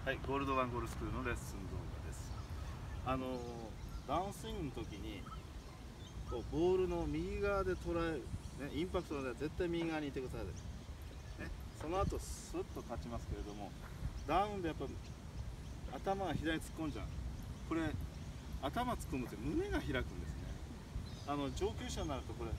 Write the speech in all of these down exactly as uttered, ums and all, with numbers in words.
はい、ゴールドワンゴルフスクールのレッスン動画です。あのダウンスイングの時にこうボールの右側で捉える、ね、インパクトのでは絶対右側にいてください、ね、その後スッと立ちますけれども、ダウンでやっぱ頭が左に突っ込んじゃう。これ頭突っ込むと胸が開くんですね。あの上級者になるとこれ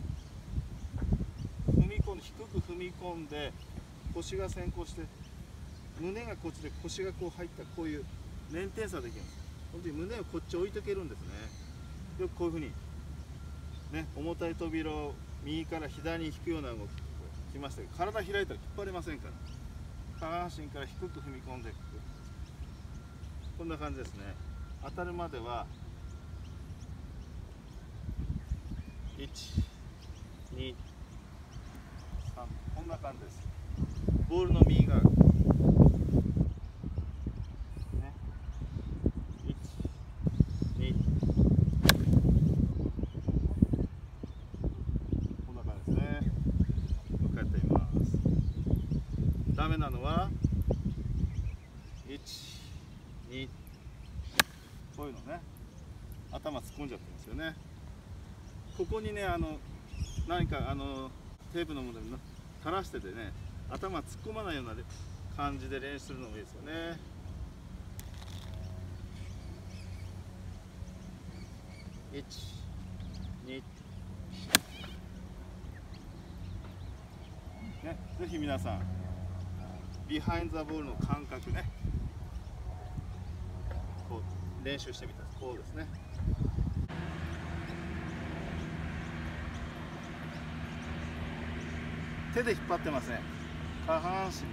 踏み込んで低く踏み込んで腰が先行して胸がこっちで腰がこう入った、こういう捻転差できるんです。本当に胸をこっち置いとけるんですね。よくこういうふうにね、重たい扉を右から左に引くような動ききましたけど、体開いたら引っ張れませんから、下半身から低く踏み込んでいく、こんな感じですね。当たるまではいち、に、さん、こんな感じです。ボールの右側ね、いち、に、こんな感じですね。もう一回やってみます。ダメなのはいち、に、こういうのね、頭突っ込んじゃってますよね。ここにね、あの何かあのテープのものに垂らしててね、頭突っ込まないような感じで練習するのもいいですよね。いち、に、ね、ぜひ皆さんビハインドザボールの感覚ね、こう練習してみたらこうですね。手で引っ張ってますね。下半身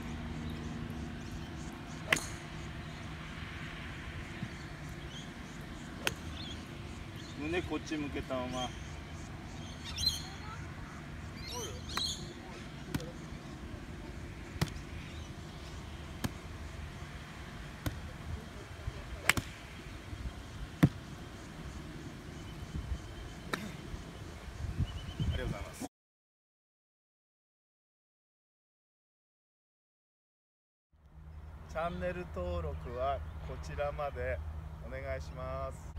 胸こっち向けたまま、ありがとうございます。チャンネル登録はこちらまでお願いします。